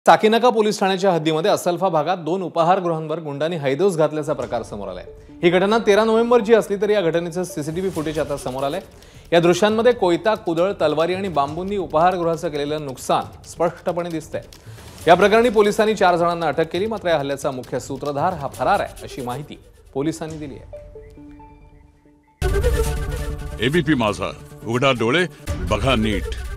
Sakinaka police ठाण्याच्या हद्दीमध्ये असलफा भागात 2 उपाहारगृहांवर गुंडांनी हैदोस घातल्याचा प्रकार समोर आलाय। ही घटना 13 नोव्हेंबरची असली तरी या घटनेचं सीसीटीव्ही फुटेज आता समोर आलंय। या दृश्यांमध्ये कोयता, कुदळ, तलवारी आणि बांबूंनी उपाहारगृहाचं केलेलं नुकसान स्पष्टपणे दिसतंय। या प्रकरणी पोलिसांनी 4 जणांना अटक केली, मात्र या हल्ल्याचा मुख्य सूत्रधार हा फरार आहे अशी माहिती पोलिसांनी दिली आहे। एबीपी माझा, उघडा डोळे बघा नीट।